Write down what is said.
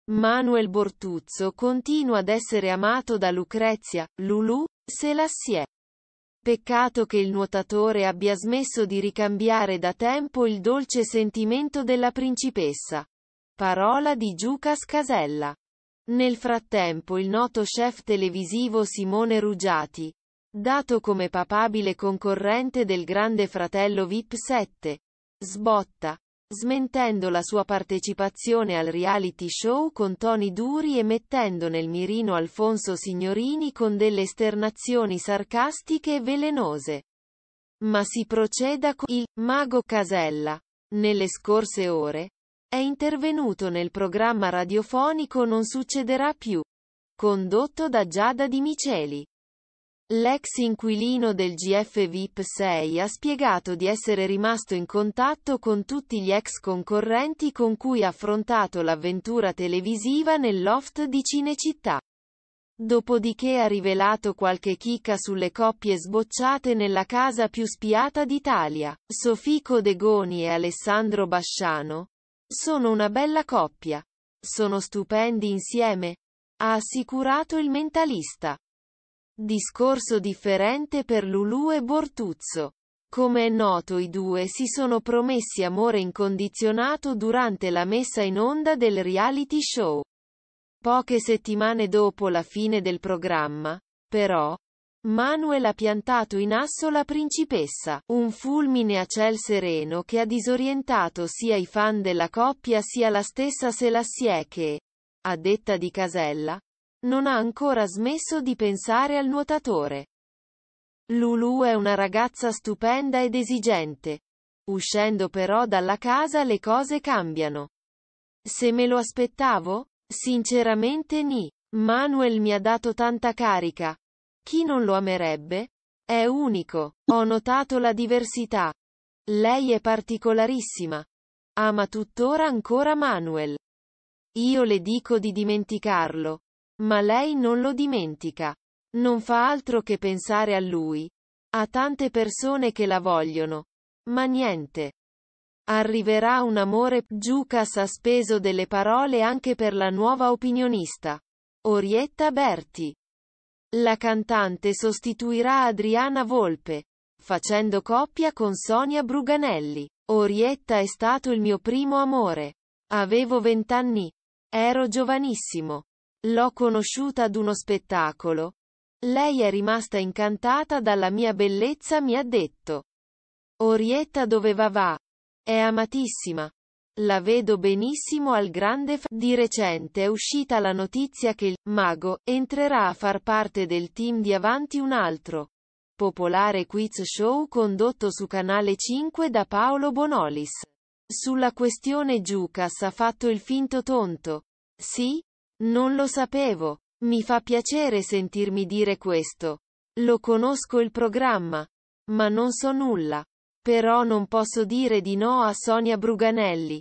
Manuel Bortuzzo continua ad essere amato da Lucrezia, Lulù, Selassie. Peccato che il nuotatore abbia smesso di ricambiare da tempo il dolce sentimento della principessa. Parola di Giucas Casella. Nel frattempo il noto chef televisivo Simone Ruggiati, dato come papabile concorrente del Grande Fratello VIP 7, sbotta, smentendo la sua partecipazione al reality show con toni duri e mettendo nel mirino Alfonso Signorini con delle esternazioni sarcastiche e velenose. Ma si proceda con il mago Casella. Nelle scorse ore, è intervenuto nel programma radiofonico Non succederà più, condotto da Giada Di Miceli. L'ex inquilino del GF VIP 6 ha spiegato di essere rimasto in contatto con tutti gli ex concorrenti con cui ha affrontato l'avventura televisiva nel loft di Cinecittà. Dopodiché ha rivelato qualche chicca sulle coppie sbocciate nella casa più spiata d'Italia. Sofì Codegoni e Alessandro Basciano sono una bella coppia. Sono stupendi insieme, ha assicurato il Mentalista. Discorso differente per Lulù e Bortuzzo. Come è noto, i due si sono promessi amore incondizionato durante la messa in onda del reality show. Poche settimane dopo la fine del programma, però, Manuel ha piantato in asso la principessa, un fulmine a ciel sereno che ha disorientato sia i fan della coppia sia la stessa Selassie che, a detta di Casella, non ha ancora smesso di pensare al nuotatore. Lulù è una ragazza stupenda ed esigente. Uscendo però dalla casa le cose cambiano. Se me lo aspettavo? Sinceramente nì. Manuel mi ha dato tanta carica. Chi non lo amerebbe? È unico. Ho notato la diversità. Lei è particolarissima. Ama tuttora ancora Manuel. Io le dico di dimenticarlo. Ma lei non lo dimentica. Non fa altro che pensare a lui. Ha tante persone che la vogliono. Ma niente. Arriverà un amore. Giucas ha speso delle parole anche per la nuova opinionista, Orietta Berti. La cantante sostituirà Adriana Volpe, facendo coppia con Sonia Bruganelli. Orietta è stato il mio primo amore. Avevo 20 anni. Ero giovanissimo. L'ho conosciuta ad uno spettacolo. Lei è rimasta incantata dalla mia bellezza, mi ha detto. Orietta dove va? È amatissima. La vedo benissimo al Grande Di recente è uscita la notizia che il mago entrerà a far parte del team di Avanti un altro popolare quiz show condotto su Canale 5 da Paolo Bonolis. Sulla questione Giucas ha fatto il finto tonto. Sì? Non lo sapevo. Mi fa piacere sentirmi dire questo. Lo conosco il programma. Ma non so nulla. Però non posso dire di no a Sonia Bruganelli.